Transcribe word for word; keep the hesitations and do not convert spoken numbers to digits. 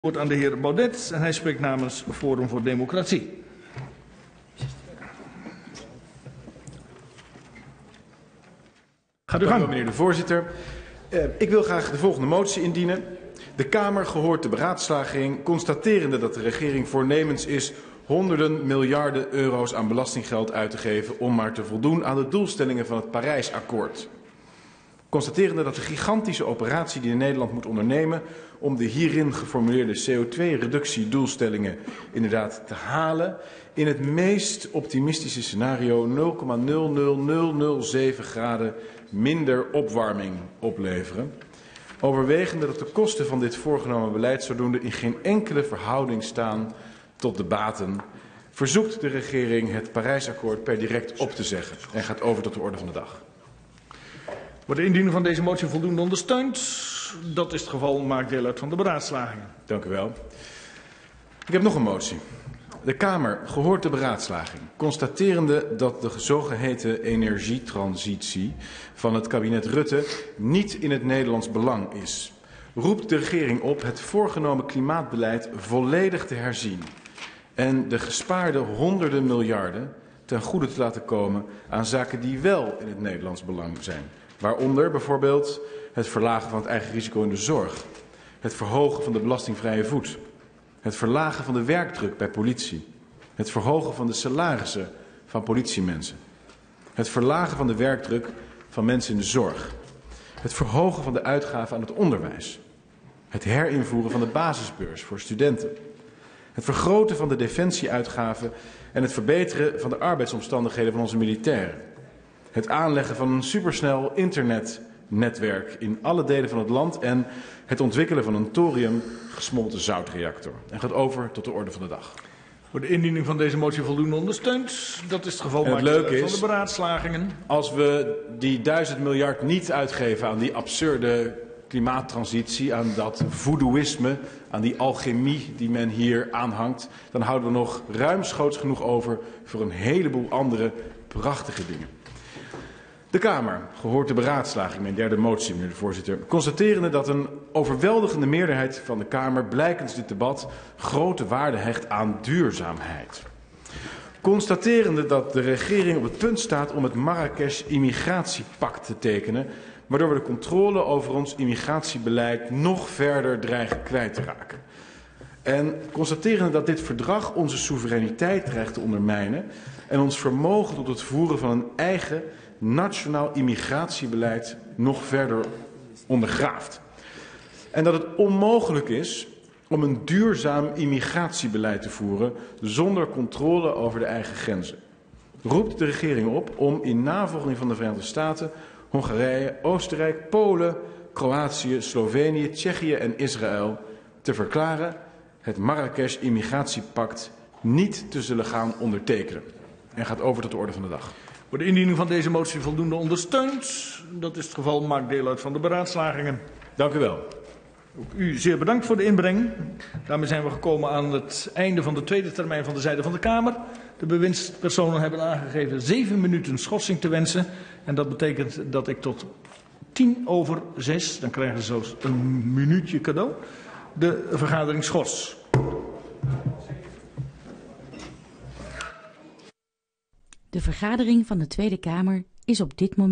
woord aan de heer Baudet en hij spreekt namens Forum voor Democratie. Gaat u gang. Meneer de voorzitter, uh, ik wil graag de volgende motie indienen. De Kamer gehoord de beraadslaging, constaterende dat de regering voornemens is honderden miljarden euro's aan belastinggeld uit te geven om maar te voldoen aan de doelstellingen van het Parijsakkoord. Constaterende dat de gigantische operatie die Nederland moet ondernemen om de hierin geformuleerde C O twee reductiedoelstellingen inderdaad te halen, in het meest optimistische scenario nul komma nul nul nul nul zeven graden minder opwarming opleveren. Overwegende dat de kosten van dit voorgenomen beleid zodoende in geen enkele verhouding staan tot de baten, verzoekt de regering het Parijsakkoord per direct op te zeggen en gaat over tot de orde van de dag. Wordt de indiening van deze motie voldoende ondersteund? Dat is het geval, maakt deel uit van de beraadslagingen. Dank u wel. Ik heb nog een motie. De Kamer gehoord de beraadslaging, constaterende dat de zogeheten energietransitie van het kabinet Rutte niet in het Nederlands belang is. Roept de regering op het voorgenomen klimaatbeleid volledig te herzien en de gespaarde honderden miljarden ten goede te laten komen aan zaken die wel in het Nederlands belang zijn. Waaronder bijvoorbeeld het verlagen van het eigen risico in de zorg, het verhogen van de belastingvrije voet, het verlagen van de werkdruk bij politie, het verhogen van de salarissen van politiemensen, het verlagen van de werkdruk van mensen in de zorg, het verhogen van de uitgaven aan het onderwijs, het herinvoeren van de basisbeurs voor studenten, het vergroten van de defensieuitgaven en het verbeteren van de arbeidsomstandigheden van onze militairen, het aanleggen van een supersnel internetnetwerk in alle delen van het land en het ontwikkelen van een thorium gesmolten zoutreactor. En gaat over tot de orde van de dag. Wordt de indiening van deze motie voldoende ondersteund? Dat is het geval, en het maakt leuke van is, de beraadslagingen. Als we die duizend miljard niet uitgeven aan die absurde klimaattransitie, aan dat voodooïsme, aan die alchemie die men hier aanhangt, dan houden we nog ruimschoots genoeg over voor een heleboel andere prachtige dingen. De Kamer gehoord de beraadslaging, mijn derde motie, meneer de voorzitter, constaterende dat een overweldigende meerderheid van de Kamer blijkens dit debat grote waarde hecht aan duurzaamheid. Constaterende dat de regering op het punt staat om het Marrakesh-immigratiepact te tekenen, waardoor we de controle over ons immigratiebeleid nog verder dreigen kwijt te raken. En constaterende dat dit verdrag onze soevereiniteit dreigt te ondermijnen en ons vermogen tot het voeren van een eigen nationaal immigratiebeleid nog verder ondergraaft. En dat het onmogelijk is om een duurzaam immigratiebeleid te voeren zonder controle over de eigen grenzen. Roept de regering op om in navolging van de Verenigde Staten, Hongarije, Oostenrijk, Polen, Kroatië, Slovenië, Tsjechië en Israël te verklaren het Marrakesh-immigratiepact niet te zullen gaan ondertekenen. En gaat over tot de orde van de dag. Wordt de indiening van deze motie voldoende ondersteund? Dat is het geval, maakt deel uit van de beraadslagingen. Dank u wel. Ook u zeer bedankt voor de inbreng. Daarmee zijn we gekomen aan het einde van de tweede termijn van de zijde van de Kamer. De bewindspersonen hebben aangegeven zeven minuten schorsing te wensen. En dat betekent dat ik tot tien over zes, dan krijgen ze zelfs een minuutje cadeau, de vergadering schors. De vergadering van de Tweede Kamer is op dit moment